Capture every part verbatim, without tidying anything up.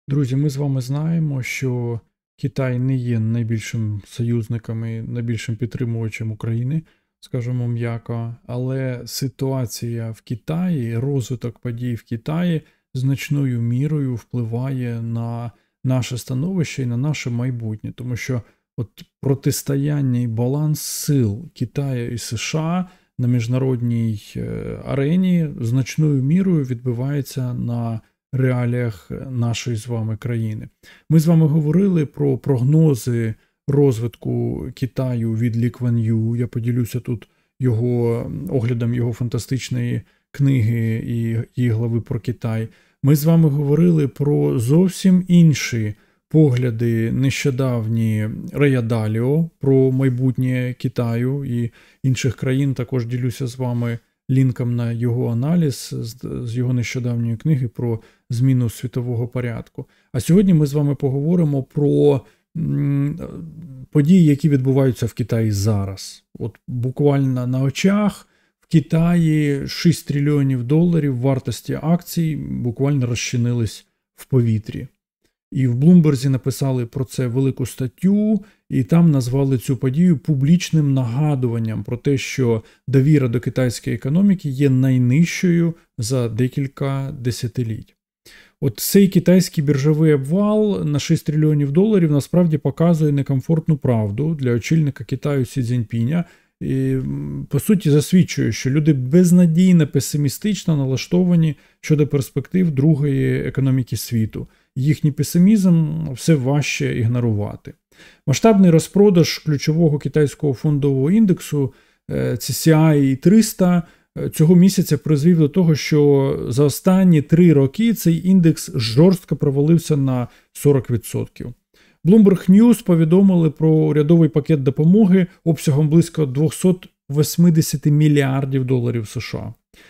Друзі, ми з вами знаємо, що Китай не є найбільшим союзником і найбільшим підтримувачем України, скажімо м'яко, але ситуація в Китаї, розвиток подій в Китаї значною мірою впливає на наше становище і на наше майбутнє, тому що от протистояння і баланс сил Китаю і США на міжнародній арені значною мірою відбивається на реаліях нашої з вами країни. Ми з вами говорили про прогнози розвитку Китаю від Лі Кван Ю. Я поділюся тут його оглядом його фантастичної книги і її глави про Китай. Ми з вами говорили про зовсім інші погляди нещодавні Рея Даліо про майбутнє Китаю і інших країн. Також ділюся з вами лінком на його аналіз з його нещодавньої книги про зміну світового порядку. А сьогодні ми з вами поговоримо про події, які відбуваються в Китаї зараз. От буквально на очах в Китаї шість трильйонів доларів вартості акцій буквально розчинились в повітрі. І в Блумберзі написали про це велику статтю, і там назвали цю подію публічним нагадуванням про те, що довіра до китайської економіки є найнижчою за декілька десятиліть. От цей китайський біржовий обвал на шість трильйонів доларів насправді показує некомфортну правду для очільника Китаю Сі Цзіньпіня. І, по суті, засвідчує, що люди безнадійно песимістично налаштовані щодо перспектив другої економіки світу. Їхній песимізм все важче ігнорувати. Масштабний розпродаж ключового китайського фондового індексу Сі Сі Ай триста цього місяця призвів до того, що за останні три роки цей індекс жорстко провалився на сорок відсотків. Bloomberg News повідомили про урядовий пакет допомоги обсягом близько двісті вісімдесят мільярдів доларів США.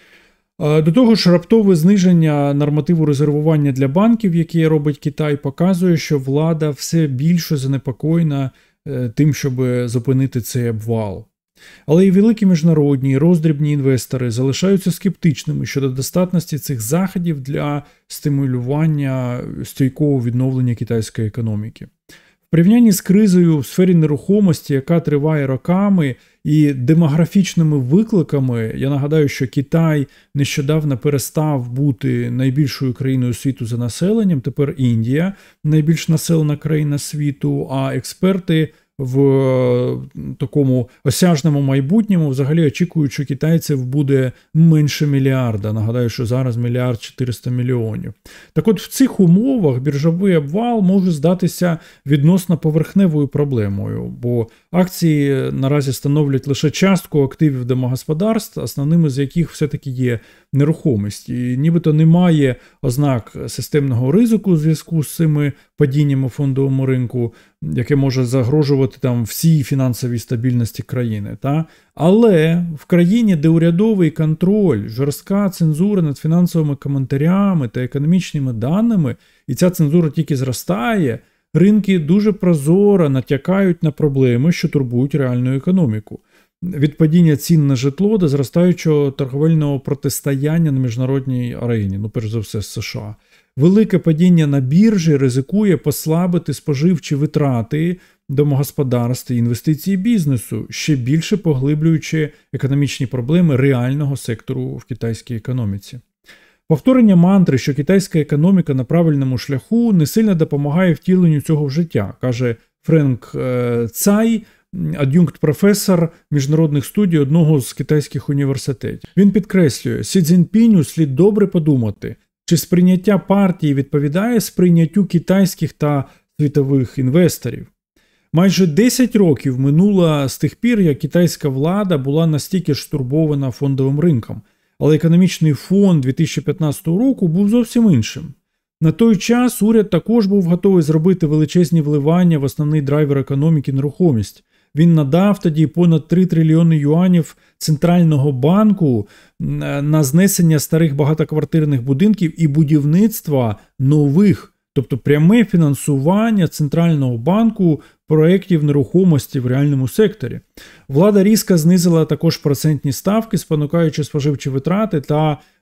До того ж, раптове зниження нормативу резервування для банків, яке робить Китай, показує, що влада все більше занепокоєна тим, щоб зупинити цей обвал. Але і великі міжнародні, і роздрібні інвестори залишаються скептичними щодо достатності цих заходів для стимулювання стійкого відновлення китайської економіки. В порівнянні з кризою в сфері нерухомості, яка триває роками, і демографічними викликами, я нагадаю, що Китай нещодавно перестав бути найбільшою країною світу за населенням, тепер Індія найбільш населена країна світу, а експерти в такому осяжному майбутньому взагалі очікують, що китайців буде менше мільярда. Нагадаю, що зараз мільярд чотириста мільйонів. Так от в цих умовах біржовий обвал може здатися відносно поверхневою проблемою, бо акції наразі становлять лише частку активів домогосподарств, основними з яких все-таки є нерухомість. І нібито немає ознак системного ризику у зв'язку з цими падіннями у фондовому ринку, яке може загрожувати там всій фінансовій стабільності країни. Та? Але в країні, де урядовий контроль, жорстка цензура над фінансовими коментарями та економічними даними, і ця цензура тільки зростає, ринки дуже прозоро натякають на проблеми, що турбують реальну економіку. Від падіння цін на житло до зростаючого торговельного протистояння на міжнародній арені, ну перш за все з США. Велике падіння на біржі ризикує послабити споживчі витрати домогосподарств і інвестиції бізнесу, ще більше поглиблюючи економічні проблеми реального сектору в китайській економіці. Повторення мантри, що китайська економіка на правильному шляху, не сильно допомагає втіленню цього в життя, каже Френк Цай, ад'юнкт-професор міжнародних студій одного з китайських університетів. Він підкреслює, Сі Цзіньпіню слід добре подумати, чи сприйняття партії відповідає сприйняттю китайських та світових інвесторів. Майже десять років минуло з тих пір, як китайська влада була настільки ж стурбована фондовим ринком, але економічний фон дві тисячі п'ятнадцятого року був зовсім іншим. На той час уряд також був готовий зробити величезні вливання в основний драйвер економіки – нерухомість. Він надав тоді понад три трильйони юанів Центрального банку на знесення старих багатоквартирних будинків і будівництва нових, тобто пряме фінансування Центрального банку проєктів нерухомості в реальному секторі. Влада різко знизила також процентні ставки, спонукаючи споживчі витрати та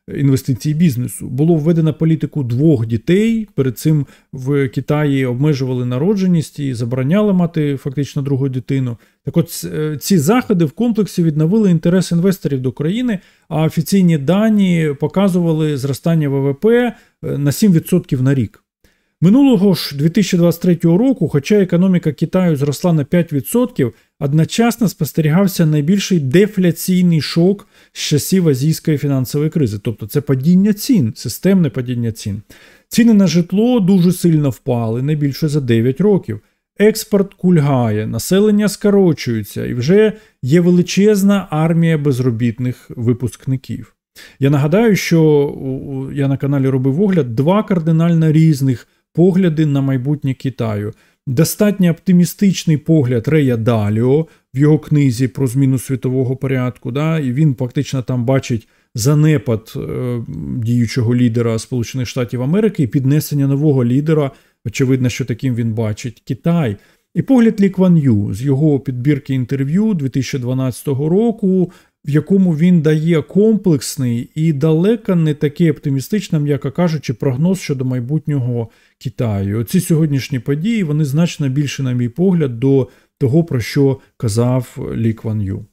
інвестицій бізнесу. Було введено політику двох дітей, перед цим в Китаї обмежували народженість і забороняли мати фактично другу дитину. Так от ці заходи в комплексі відновили інтерес інвесторів до країни, а офіційні дані показували зростання ВВП на сім відсотків на рік. Минулого ж дві тисячі двадцять третього року, хоча економіка Китаю зросла на п'ять відсотків, одночасно спостерігався найбільший дефляційний шок з часів азійської фінансової кризи. Тобто це падіння цін, системне падіння цін. Ціни на житло дуже сильно впали, найбільше за дев'ять років. Експорт кульгає, населення скорочується і вже є величезна армія безробітних випускників. Я нагадаю, що я на каналі робив огляд, два кардинально різних погляди на майбутнє Китаю. Достатньо оптимістичний погляд Рея Даліо в його книзі про зміну світового порядку, да, і він фактично там бачить занепад е, діючого лідера Сполучених Штатів Америки і піднесення нового лідера, очевидно, що таким він бачить Китай. І погляд Лі Кван Ю з його підбірки інтерв'ю дві тисячі дванадцятого року, в якому він дає комплексний і далеко не такий оптимістичний, м'яко кажучи, прогноз щодо майбутнього Китаю. Оці сьогоднішні події, вони значно більше, на мій погляд, до того, про що казав Лі Кван Ю.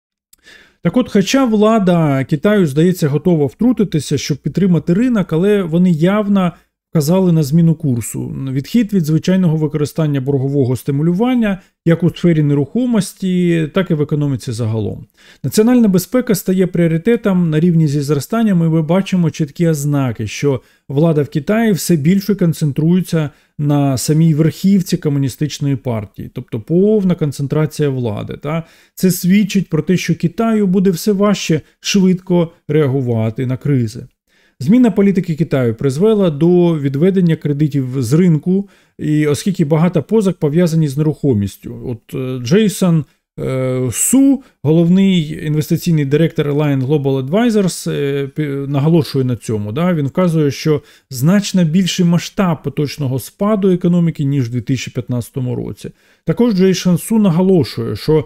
Так от, хоча влада Китаю, здається, готова втрутитися, щоб підтримати ринок, але вони явно вказали на зміну курсу, відхід від звичайного використання боргового стимулювання як у сфері нерухомості, так і в економіці загалом. Національна безпека стає пріоритетом на рівні зі зростанням, і ми бачимо чіткі ознаки, що влада в Китаї все більше концентрується на самій верхівці комуністичної партії, тобто повна концентрація влади. Та? Це свідчить про те, що Китаю буде все важче швидко реагувати на кризи. Зміна політики Китаю призвела до відведення кредитів з ринку, і оскільки багато позик пов'язані з нерухомістю. От Джейсон е, Су, головний інвестиційний директор Alliance Global Advisors, е, наголошує на цьому. Да? Він вказує, що значно більший масштаб поточного спаду економіки, ніж у дві тисячі п'ятнадцятому році. Також Джейсон Су наголошує, що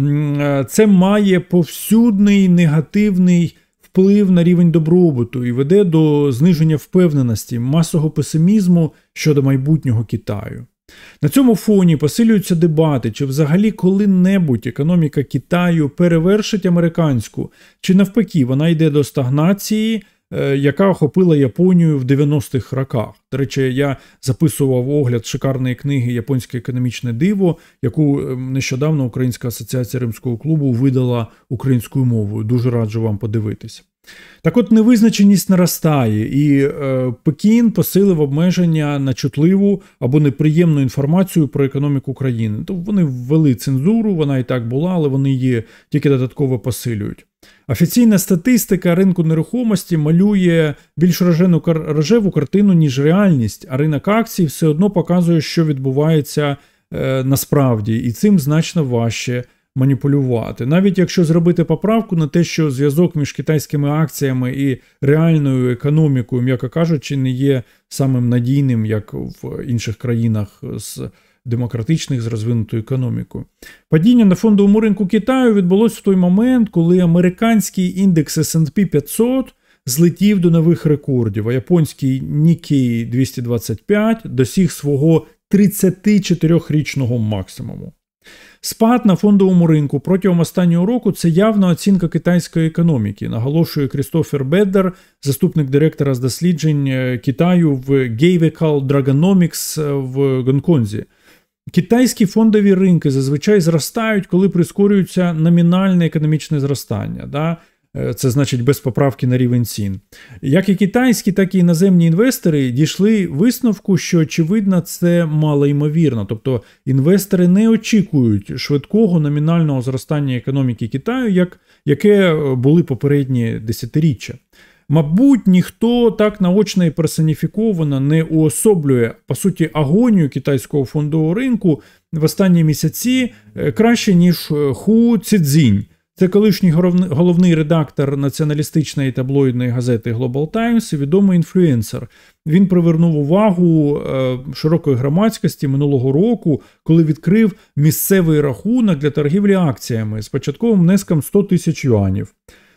м, це має повсюдний негативний вплив на рівень добробуту і веде до зниження впевненості, масового песимізму щодо майбутнього Китаю. На цьому фоні посилюються дебати, чи взагалі коли-небудь економіка Китаю перевершить американську, чи навпаки вона йде до стагнації, яка охопила Японію в дев'яностих роках. До речі, я записував огляд шикарної книги «Японське економічне диво», яку нещодавно Українська асоціація Римського клубу видала українською мовою. Дуже раджу вам подивитися. Так от, невизначеність наростає, і е, Пекін посилив обмеження на чутливу або неприємну інформацію про економіку країни. Тобто вони ввели цензуру, вона і так була, але вони її тільки додатково посилюють. Офіційна статистика ринку нерухомості малює більш рожеву, рожеву картину, ніж реальність, а ринок акцій все одно показує, що відбувається е, насправді, і цим значно важче маніпулювати. Навіть якщо зробити поправку на те, що зв'язок між китайськими акціями і реальною економікою, м'яко кажучи, не є самим надійним, як в інших країнах з демократичних, з розвинутою економікою. Падіння на фондовому ринку Китаю відбулося в той момент, коли американський індекс ес енд пі п'ятсот злетів до нових рекордів, а японський Нікей двісті двадцять п'ять досіг свого тридцятичотирирічного максимуму. Спад на фондовому ринку протягом останнього року – це явна оцінка китайської економіки, наголошує Крістофер Беддер, заступник директора з досліджень Китаю в Geiwekal Dragonomics в Гонконзі. Китайські фондові ринки зазвичай зростають, коли прискорюється номінальне економічне зростання. Да? Це значить без поправки на рівень цін. Як і китайські, так і іноземні інвестори дійшли висновку, що, очевидно, це малоймовірно. Тобто інвестори не очікують швидкого номінального зростання економіки Китаю, як, яке були попередні десятиріччя. Мабуть, ніхто так наочно і персоніфіковано не уособлює, по суті, агонію китайського фондового ринку в останні місяці краще, ніж Ху Цзінь. Це колишній головний редактор націоналістичної таблоїдної газети Global Times і відомий інфлюенсер. Він привернув увагу широкої громадськості минулого року, коли відкрив місцевий рахунок для торгівлі акціями з початковим внеском сто тисяч юанів.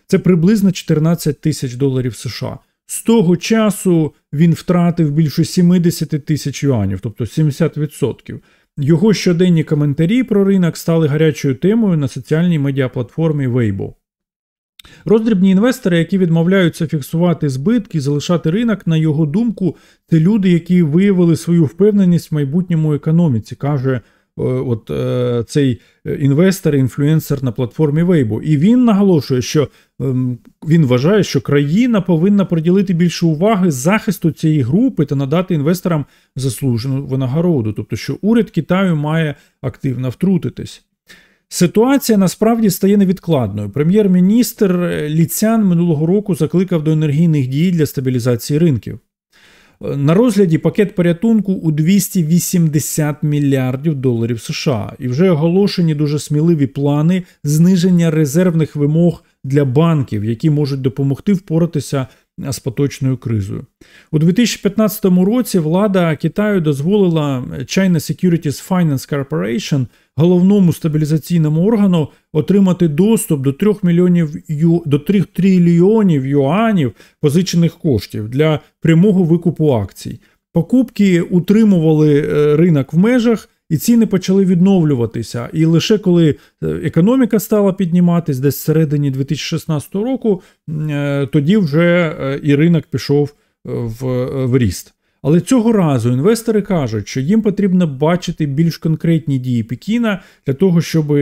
Це приблизно чотирнадцять тисяч доларів США. З того часу він втратив більше сімдесят тисяч юанів, тобто сімдесят відсотків. Його щоденні коментарі про ринок стали гарячою темою на соціальній медіаплатформі Weibo. Роздрібні інвестори, які відмовляються фіксувати збитки і залишати ринок, на його думку, це люди, які виявили свою впевненість в майбутньому економіці, каже от е, цей інвестор, інфлюенсер на платформі Weibo. І він наголошує, що е, він вважає, що країна повинна приділити більше уваги захисту цієї групи та надати інвесторам заслужену винагороду. Тобто, що уряд Китаю має активно втрутитись. Ситуація насправді стає невідкладною. Прем'єр-міністр Лі Цян минулого року закликав до енергійних дій для стабілізації ринків. На розгляді пакет порятунку у двісті вісімдесят мільярдів доларів США. І вже оголошені дуже сміливі плани зниження резервних вимог для банків, які можуть допомогти впоратися з поточною кризою. У дві тисячі п'ятнадцятому році влада Китаю дозволила China Securities Finance Corporation, головному стабілізаційному органу, отримати доступ до трьох мільйонів ю... до трьох трильйонів юанів позичених коштів для прямого викупу акцій. Покупки утримували ринок в межах, і ціни почали відновлюватися. І лише коли економіка стала підніматись десь всередині дві тисячі шістнадцятого року, тоді вже і ринок пішов в, в ріст. Але цього разу інвестори кажуть, що їм потрібно бачити більш конкретні дії Пекіна для того, щоб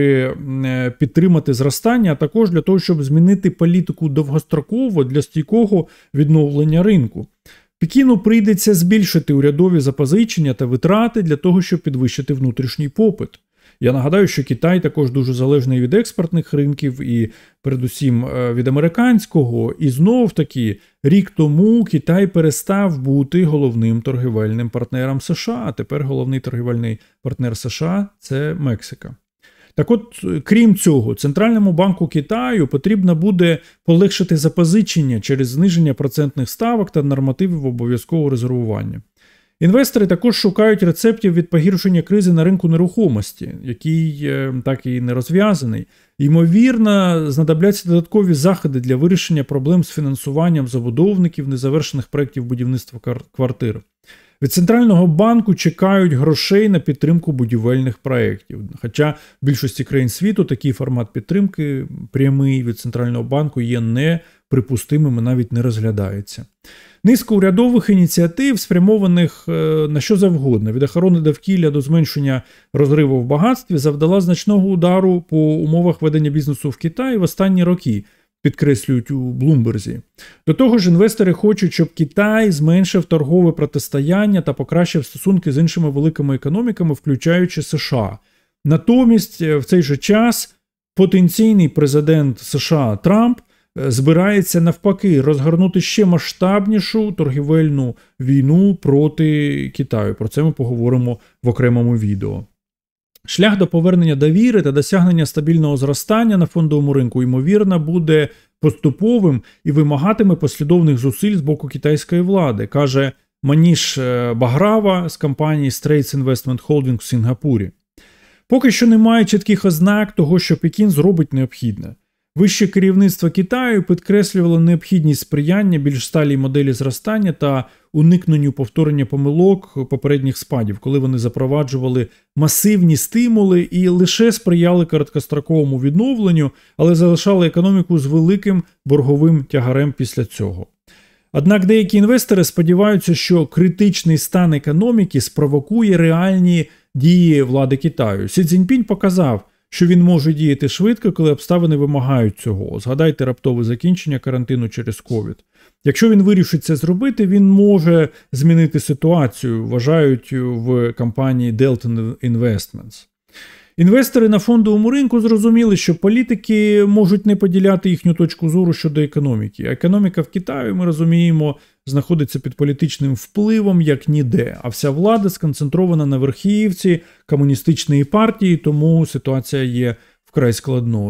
підтримати зростання, а також для того, щоб змінити політику довгостроково для стійкого відновлення ринку. Пекіну прийдеться збільшити урядові запозичення та витрати для того, щоб підвищити внутрішній попит. Я нагадаю, що Китай також дуже залежний від експортних ринків і передусім від американського. І знов-таки, рік тому Китай перестав бути головним торгівельним партнером США, а тепер головний торгівельний партнер США – це Мексика. Так от, крім цього, Центральному банку Китаю потрібно буде полегшити запозичення через зниження процентних ставок та нормативів обов'язкового резервування. Інвестори також шукають рецептів від погіршення кризи на ринку нерухомості, який так і не розв'язаний. Ймовірно, знадобляться додаткові заходи для вирішення проблем з фінансуванням забудовників незавершених проєктів будівництва квартир. Від Центрального банку чекають грошей на підтримку будівельних проєктів. Хоча в більшості країн світу такий формат підтримки прямий від Центрального банку є неприпустимим і навіть не розглядається. Низка урядових ініціатив, спрямованих на що завгодно, від охорони довкілля до зменшення розриву в багатстві, завдала значного удару по умовах ведення бізнесу в Китаї в останні роки, підкреслюють у Блумберзі. До того ж, інвестори хочуть, щоб Китай зменшив торгове протистояння та покращив стосунки з іншими великими економіками, включаючи США. Натомість, в цей же час, потенційний президент США Трамп збирається навпаки розгорнути ще масштабнішу торгівельну війну проти Китаю. Про це ми поговоримо в окремому відео. Шлях до повернення довіри та досягнення стабільного зростання на фондовому ринку, ймовірно, буде поступовим і вимагатиме послідовних зусиль з боку китайської влади, каже Маніш Баграва з компанії Straits Investment Holdings в Сінгапурі. Поки що немає чітких ознак того, що Пекін зробить необхідне. Вище керівництво Китаю підкреслювало необхідність сприяння більш сталій моделі зростання та уникненню повторення помилок попередніх спадів, коли вони запроваджували масивні стимули і лише сприяли короткостроковому відновленню, але залишали економіку з великим борговим тягарем після цього. Однак деякі інвестори сподіваються, що критичний стан економіки спровокує реальні дії влади Китаю. Сі Цзіньпінь показав, що він може діяти швидко, коли обставини вимагають цього. Згадайте раптове закінчення карантину через ковід. Якщо він вирішить це зробити, він може змінити ситуацію, вважають в компанії Delta Investments. Інвестори на фондовому ринку зрозуміли, що політики можуть не поділяти їхню точку зору щодо економіки. Економіка в Китаї, ми розуміємо, знаходиться під політичним впливом як ніде, а вся влада сконцентрована на верхівці комуністичної партії, тому ситуація є вкрай складною.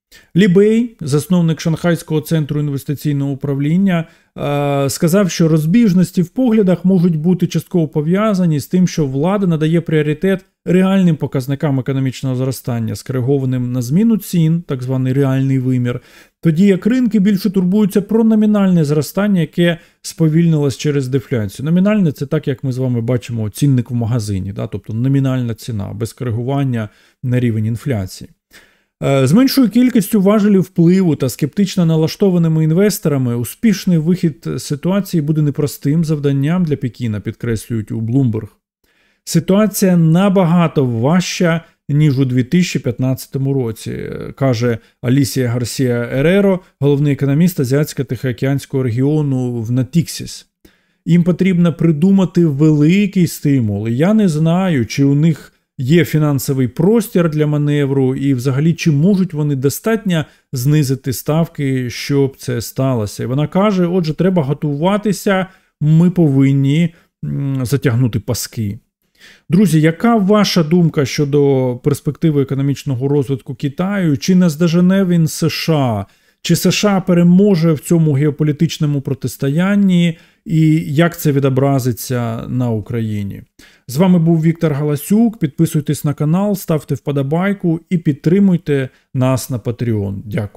Лі Бей, засновник Шанхайського центру інвестиційного управління, сказав, що розбіжності в поглядах можуть бути частково пов'язані з тим, що влада надає пріоритет реальним показникам економічного зростання, скоригованим на зміну цін, так званий реальний вимір, тоді як ринки більше турбуються про номінальне зростання, яке сповільнилось через дефляцію. Номінальне – це так, як ми з вами бачимо цінник в магазині, да? Тобто номінальна ціна, без коригування на рівень інфляції. З меншою кількістю важелів впливу та скептично налаштованими інвесторами успішний вихід з ситуації буде непростим завданням для Пекіна, підкреслюють у Bloomberg. Ситуація набагато важча, ніж у дві тисячі п'ятнадцятому році, каже Алісія Гарсія Ереро, головний економіст Азіатсько-Тихоокеанського регіону в Натіксіс. Їм потрібно придумати великий стимул, і я не знаю, чи у них є фінансовий простір для маневру і взагалі чи можуть вони достатньо знизити ставки, щоб це сталося. І вона каже, отже, треба готуватися, ми повинні затягнути паски. Друзі, яка ваша думка щодо перспективи економічного розвитку Китаю? Чи наздожене він США? Чи США переможе в цьому геополітичному протистоянні? І як це відобразиться на Україні? З вами був Віктор Галасюк. Підписуйтесь на канал, ставте вподобайку і підтримуйте нас на Patreon. Дякую.